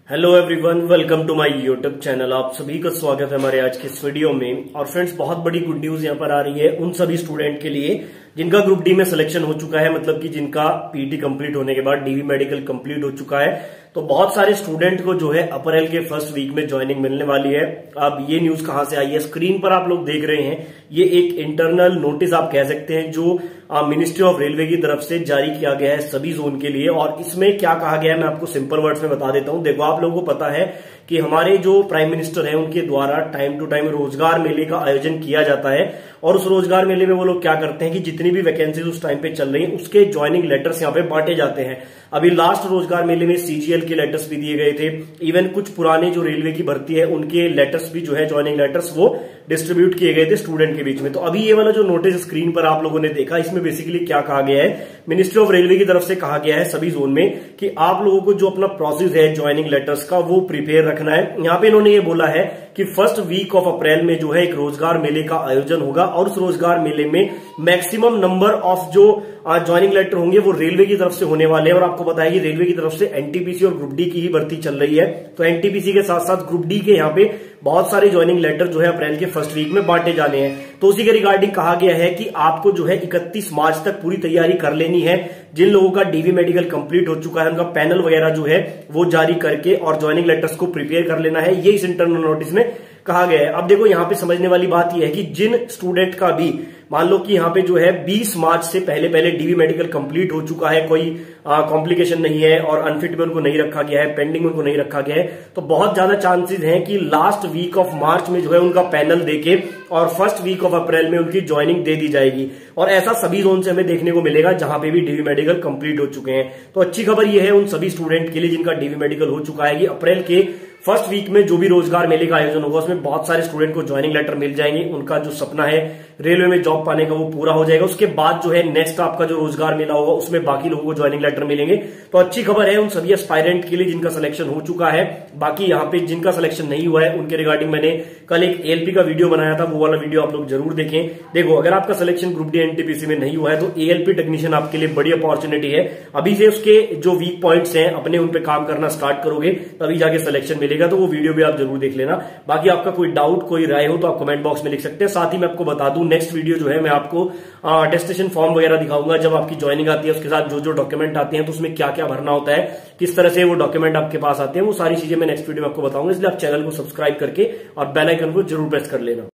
Hello everyone, welcome to my YouTube channel. आप सभी का स्वागत है हमारे आज के इस वीडियो में। और फ्रेंड्स, बहुत बड़ी गुड न्यूज यहाँ पर आ रही है उन सभी स्टूडेंट के लिए जिनका ग्रुप डी में सिलेक्शन हो चुका है, मतलब कि जिनका पीटी कंप्लीट होने के बाद डीवी मेडिकल कंप्लीट हो चुका है। तो बहुत सारे स्टूडेंट को जो है अप्रैल के फर्स्ट वीक में ज्वाइनिंग मिलने वाली है। अब ये न्यूज कहां से आई है, स्क्रीन पर आप लोग देख रहे हैं। ये एक इंटरनल नोटिस आप कह सकते हैं जो मिनिस्ट्री ऑफ रेलवे की तरफ से जारी किया गया है सभी जोन के लिए। और इसमें क्या कहा गया है मैं आपको सिंपल वर्ड्स में बता देता हूं। देखो, आप लोगों को पता है कि हमारे जो प्राइम मिनिस्टर हैं उनके द्वारा टाइम टू टाइम रोजगार मेले का आयोजन किया जाता है। और उस रोजगार मेले में वो लोग क्या करते हैं कि जितनी भी वैकेंसीज उस टाइम पे चल रही हैं उसके ज्वाइनिंग लेटर्स यहाँ पे बांटे जाते हैं। अभी लास्ट रोजगार मेले में सीजीएल के लेटर्स भी दिए गए थे। इवन कुछ पुराने जो रेलवे की भर्ती है उनके लेटर्स भी जो है ज्वाइनिंग लेटर्स वो डिस्ट्रीब्यूट किए गए थे स्टूडेंट के बीच में। तो अभी ये वाला जो नोटिस स्क्रीन पर आप लोगों ने देखा, इसमें बेसिकली क्या कहा गया है, मिनिस्ट्री ऑफ रेलवे की तरफ से कहा गया है सभी जोन में कि आप लोगों को जो अपना प्रोसेस है ज्वाइनिंग लेटर्स का वो प्रिपेयर रखना है। यहाँ पे इन्होंने ये बोला है कि फर्स्ट वीक ऑफ अप्रैल में जो है एक रोजगार मेले का आयोजन होगा और उस रोजगार मेले में मैक्सिमम नंबर ऑफ जो ज्वाइनिंग लेटर होंगे वो रेलवे की तरफ से होने वाले हैं। और आपको पता है कि रेलवे की तरफ से एनटीपीसी और ग्रुप डी की ही भर्ती चल रही है। तो एनटीपीसी के साथ साथ ग्रुप डी के यहाँ पे बहुत सारे ज्वाइनिंग लेटर जो है अप्रैल के फर्स्ट वीक में बांटे जाने हैं। तो उसी के रिगार्डिंग कहा गया है कि आपको जो है 31 मार्च तक पूरी तैयारी कर लेनी है। जिन लोगों का डीवी मेडिकल कंप्लीट हो चुका है उनका पैनल वगैरह जो है वो जारी करके और ज्वाइनिंग लेटर्स को प्रिपेयर कर लेना है। ये इस इंटरनल नोटिस में कहा गया है। अब देखो, यहाँ पे समझने वाली बात यह है कि जिन स्टूडेंट का भी मान लो कि यहाँ पे जो है 20 मार्च से पहले पहले डीवी मेडिकल कंप्लीट हो चुका है, कोई कॉम्प्लिकेशन नहीं है और अनफिट में उनको नहीं रखा गया है, पेंडिंग में उनको नहीं रखा गया है, तो बहुत ज्यादा चांसेस हैं कि लास्ट वीक ऑफ मार्च में जो है उनका पैनल देके और फर्स्ट वीक ऑफ अप्रैल में उनकी ज्वाइनिंग दे दी जाएगी। और ऐसा सभी जोन से हमें देखने को मिलेगा जहां पे भी डीवी मेडिकल कंप्लीट हो चुके हैं। तो अच्छी खबर यह है उन सभी स्टूडेंट के लिए जिनका डीवी मेडिकल हो चुका है कि अप्रैल के फर्स्ट वीक में जो भी रोजगार मेले का आयोजन होगा उसमें बहुत सारे स्टूडेंट को ज्वाइनिंग लेटर मिल जाएंगे। उनका जो सपना है रेलवे में जॉब पाने का वो पूरा हो जाएगा। उसके बाद जो है नेक्स्ट आपका जो रोजगार मेला होगा उसमें बाकी लोगों को ज्वाइनिंग लेटर मिलेंगे। तो अच्छी खबर है उन सभी एस्पायरेंट के लिए जिनका सिलेक्शन हो चुका है। बाकी यहाँ पे जिनका सिलेक्शन नहीं हुआ है उनके रिगार्डिंग मैंने कल एक एएलपी का वीडियो बनाया था, वो वाला वीडियो आप लोग जरूर देखें। देखो, अगर आपका सिलेक्शन ग्रुप डी एनटीपीसी में नहीं हुआ है तो एएलपी टेक्नीशियन आपके लिए बड़ी अपॉर्चुनिटी है। अभी से उसके जो वीक पॉइंट्स हैं अपने उन पे काम करना स्टार्ट करोगे तभी जाके सिलेक्शन मिलेगा। तो वो वीडियो भी आप जरूर देख लेना। बाकी आपका कोई डाउट कोई राय हो तो आप कमेंट बॉक्स में लिख सकते हैं। साथ ही मैं आपको बता दूं, नेक्स्ट वीडियो जो है मैं आपको अटेस्टेशन फॉर्म वगैरह दिखाऊंगा। जब आपकी ज्वाइनिंग आती है उसके साथ जो जो डॉक्यूमेंट आते हैं तो उसमें क्या क्या भरना होता है, किस तरह से वो डॉक्यूमेंट आपके पास आते हैं, वो सारी चीजें मैं नेक्स्ट वीडियो में आपको बताऊंगा। इसलिए आप चैनल को सब्सक्राइब करके और बेल आइकन को जरूर प्रेस कर लेना।